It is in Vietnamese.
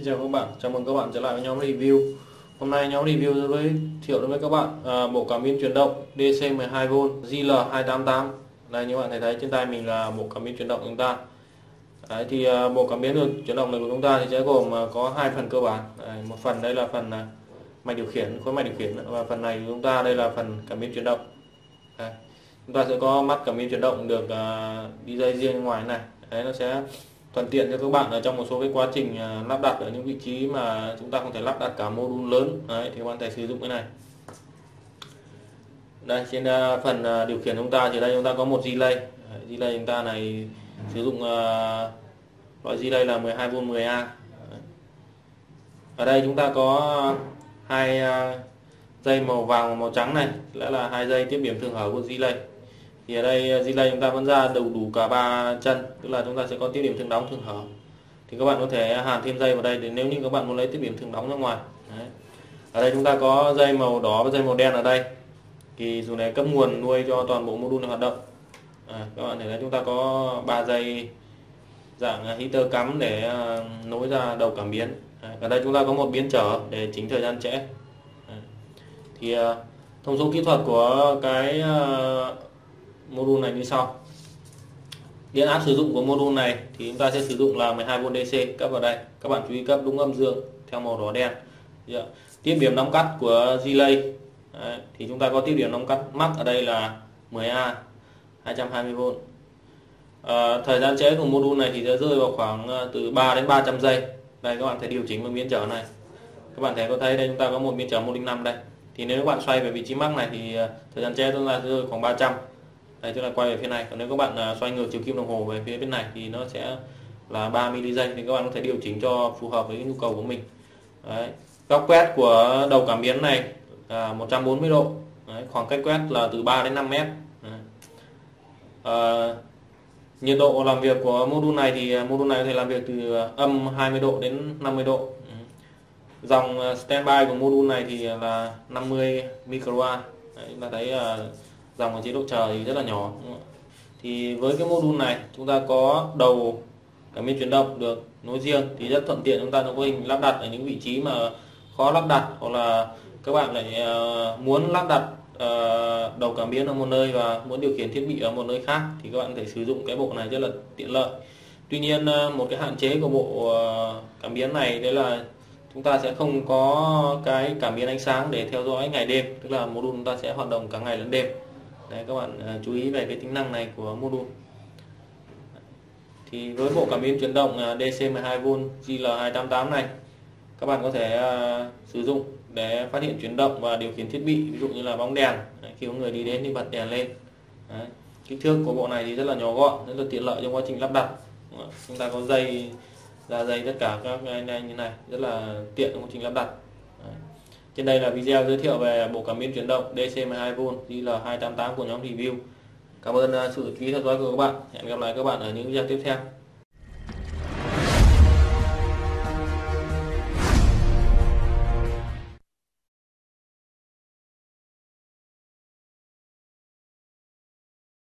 chào các bạn, chào mừng các bạn trở lại với nhóm review. Hôm nay nhóm review giới thiệu đến với các bạn bộ cảm biến chuyển động DC 12V JL288. Đây, như bạn thấy trên tay mình là bộ cảm biến chuyển động của chúng ta. Đấy, thì bộ cảm biến chuyển động này của chúng ta thì sẽ gồm có hai phần cơ bản. Đấy, một phần đây là phần mạch điều khiển, khối mạch điều khiển, và phần này của chúng ta đây là phần cảm biến chuyển động. Đây, chúng ta sẽ có mắt cảm biến chuyển động được đi dây riêng ngoài này. Đấy, nó sẽ thuận tiện cho các bạn ở trong một số cái quá trình lắp đặt ở những vị trí mà chúng ta không thể lắp đặt cả module lớn. Đấy, thì các bạn có thể sử dụng cái này. Đây, trên phần điều khiển chúng ta thì đây chúng ta có một relay. Relay chúng ta này sử dụng loại relay là 12V 10A. Ở đây chúng ta có hai dây màu vàng và màu trắng này, lẽ là hai dây tiếp điểm thường hở của relay. Thì ở đây relay chúng ta vẫn ra đủ cả ba chân, tức là chúng ta sẽ có tiếp điểm thường đóng thường hở. Thì các bạn có thể hàn thêm dây vào đây để nếu như các bạn muốn lấy tiếp điểm thường đóng ra ngoài. Đấy. Ở đây chúng ta có dây màu đỏ và dây màu đen ở đây. Thì dùng để cấp nguồn nuôi cho toàn bộ module này hoạt động. Các bạn thấy là chúng ta có 3 dây dạng heater cắm để nối ra đầu cảm biến. Ở đây chúng ta có một biến trở để chỉnh thời gian trễ. Thì thông số kỹ thuật của cái module này như sau. Điện áp sử dụng của module này thì chúng ta sẽ sử dụng là 12V DC cấp vào đây. Các bạn chú ý cấp đúng âm dương theo màu đỏ đen. Tiếp điểm nóng cắt của relay thì chúng ta có tiếp điểm nóng cắt max ở đây là 10A 220V. Thời gian trễ của module này thì sẽ rơi vào khoảng từ 3 đến 300 giây. Đây, các bạn thể điều chỉnh bằng biến trở này. Các bạn có thấy đây chúng ta có một biến trở 105 đây. Thì nếu các bạn xoay về vị trí max này thì thời gian trễ chúng ta rơi khoảng 300. Đây, tức là quay về phía này. Còn nếu các bạn xoay ngược chiều kim đồng hồ về phía bên này thì nó sẽ là 3 ms giây. Thì các bạn có thể điều chỉnh cho phù hợp với nhu cầu của mình. Đấy. Góc quét của đầu cảm biến này là 140 độ. Đấy, khoảng cách quét là từ 3 đến 5 mét. Nhiệt độ làm việc của module này thì module này có thể làm việc từ âm 20 độ đến 50 độ. Dòng standby của module này thì là 50 microamp. Chúng ta thấy dòng ở chế độ chờ thì rất là nhỏ. Thì với cái module này chúng ta có đầu cảm biến chuyển động được nối riêng thì rất thuận tiện chúng ta có hình lắp đặt ở những vị trí mà khó lắp đặt, hoặc là các bạn lại muốn lắp đặt đầu cảm biến ở một nơi và muốn điều khiển thiết bị ở một nơi khác thì các bạn có thể sử dụng cái bộ này rất là tiện lợi. Tuy nhiên một cái hạn chế của bộ cảm biến này đấy là chúng ta sẽ không có cái cảm biến ánh sáng để theo dõi ngày đêm, tức là module chúng ta sẽ hoạt động cả ngày lẫn đêm. Đấy, các bạn chú ý về cái tính năng này của module. Thì với bộ cảm biến chuyển động DC 12V JL288 này, các bạn có thể sử dụng để phát hiện chuyển động và điều khiển thiết bị, ví dụ như là bóng đèn. Đấy, khi có người đi đến thì bật đèn lên. Đấy. Kích thước của bộ này thì rất là nhỏ gọn, rất là tiện lợi trong quá trình lắp đặt. Chúng ta có dây ra dây tất cả các cái này như này, rất là tiện trong quá trình lắp đặt. Đấy. Trên đây là video giới thiệu về bộ cảm biến chuyển động DC 12V JL288 của nhóm review. Cảm ơn sự chú ý theo dõi của các bạn. Hẹn gặp lại các bạn ở những video tiếp theo.